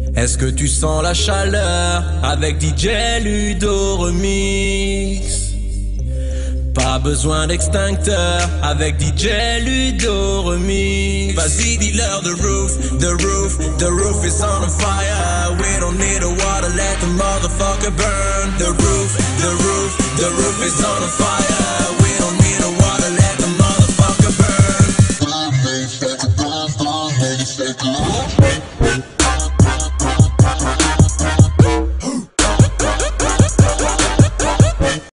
Est-ce que tu sens la chaleur avec DJ Ludo REMIX? Pas besoin d'extincteur avec DJ Ludo REMIX. Vas-y, dis-leur the roof is on fire. We don't need a water, let the motherfucker burn. The roof is on fire. We don't need a water, let the motherfucker burn.